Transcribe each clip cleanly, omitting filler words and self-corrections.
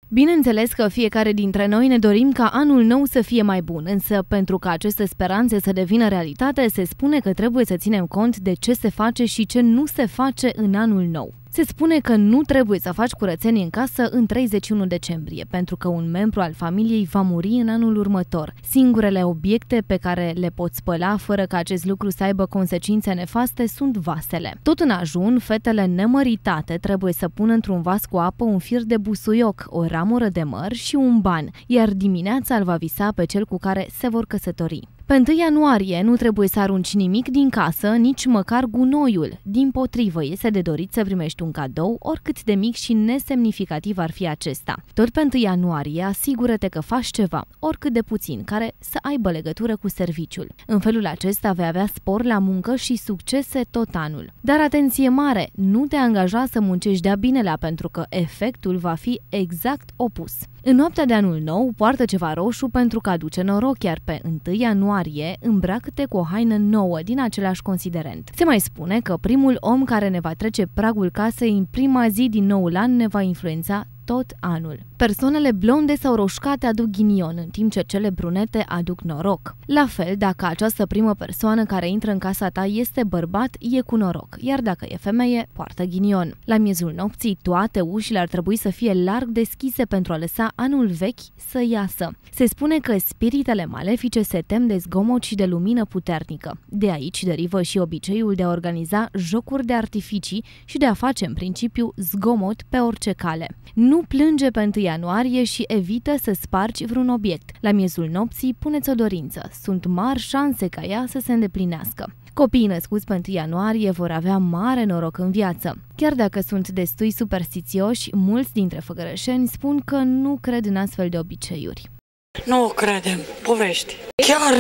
Bineînțeles că fiecare dintre noi ne dorim ca anul nou să fie mai bun, însă pentru ca aceste speranțe să devină realitate, se spune că trebuie să ținem cont de ce se face și ce nu se face în anul nou. Se spune că nu trebuie să faci curățenie în casă în 31 decembrie, pentru că un membru al familiei va muri în anul următor. Singurele obiecte pe care le poți spăla fără ca acest lucru să aibă consecințe nefaste sunt vasele. Tot în ajun, fetele nemăritate trebuie să pună într-un vas cu apă un fir de busuioc, o ramură de măr și un ban, iar dimineața îl va visa pe cel cu care se vor căsători. Pe 1 ianuarie nu trebuie să arunci nimic din casă, nici măcar gunoiul. Dimpotrivă, este de dorit să primești un cadou, oricât de mic și nesemnificativ ar fi acesta. Tot pe 1 ianuarie, asigură-te că faci ceva, oricât de puțin, care să aibă legătură cu serviciul. În felul acesta vei avea spor la muncă și succese tot anul. Dar atenție mare, nu te angaja să muncești de-a binelea, pentru că efectul va fi exact opus. În noaptea de anul nou, poartă ceva roșu pentru că aduce noroc, iar pe 1 ianuarie îmbracă-te cu o haină nouă din același considerent. Se mai spune că primul om care ne va trece pragul casei în prima zi din noul an ne va influența tot anul. Persoanele blonde sau roșcate aduc ghinion, în timp ce cele brunete aduc noroc. La fel, dacă această primă persoană care intră în casa ta este bărbat, e cu noroc, iar dacă e femeie, poartă ghinion. La miezul nopții, toate ușile ar trebui să fie larg deschise pentru a lăsa anul vechi să iasă. Se spune că spiritele malefice se tem de zgomot și de lumină puternică. De aici derivă și obiceiul de a organiza jocuri de artificii și de a face în principiu zgomot pe orice cale. Nu plânge pe 1 ianuarie și evită să spargi vreun obiect. La miezul nopții, puneți o dorință. Sunt mari șanse ca ea să se îndeplinească. Copiii născuți pe 1 ianuarie vor avea mare noroc în viață. Chiar dacă sunt destui superstițioși, mulți dintre făgărășeni spun că nu cred în astfel de obiceiuri. Nu credem, povești. Chiar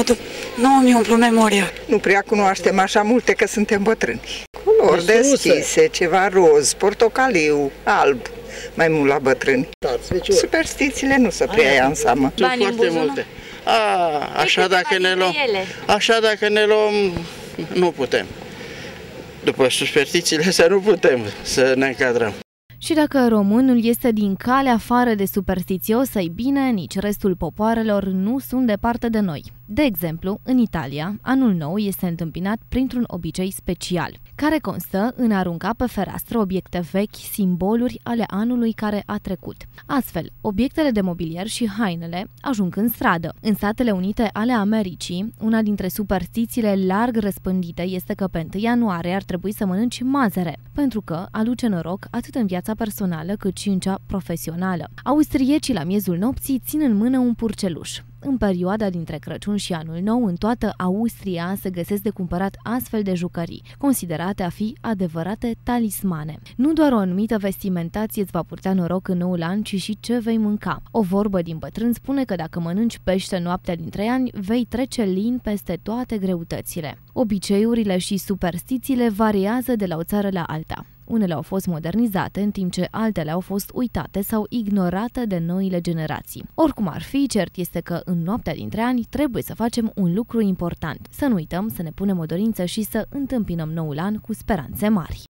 nu mi umplu memoria. Nu prea cunoaștem așa multe că suntem bătrâni. Culori deschise, ceva roz, portocaliu, alb, mai mult la bătrâni. Superstițiile nu se prea ia în seamă. Sunt foarte multe. Așa dacă ne luăm, nu putem. După superstițiile astea nu putem să ne încadrăm. Și dacă românul este din calea afară de superstițios, ei bine, nici restul popoarelor nu sunt departe de noi. De exemplu, în Italia, anul nou este întâmpinat printr-un obicei special, care constă în a arunca pe fereastră obiecte vechi, simboluri ale anului care a trecut. Astfel, obiectele de mobilier și hainele ajung în stradă. În Statele Unite ale Americii, una dintre superstițiile larg răspândite este că pe 1 ianuarie ar trebui să mănânci mazăre, pentru că aduce noroc atât în viața personală cât și în cea profesională. Austriecii la miezul nopții țin în mână un purceluș. În perioada dintre Crăciun și Anul Nou, în toată Austria se găsesc de cumpărat astfel de jucării, considerate a fi adevărate talismane. Nu doar o anumită vestimentație îți va purta noroc în noul an, ci și ce vei mânca. O vorbă din bătrân spune că dacă mănânci pește noaptea din 3 ani, vei trece lin peste toate greutățile. Obiceiurile și superstițiile variază de la o țară la alta. Unele au fost modernizate, în timp ce altele au fost uitate sau ignorate de noile generații. Oricum ar fi, cert este că în noaptea dintre ani trebuie să facem un lucru important. Să nu uităm să ne punem o dorință și să întâmpinăm noul an cu speranțe mari.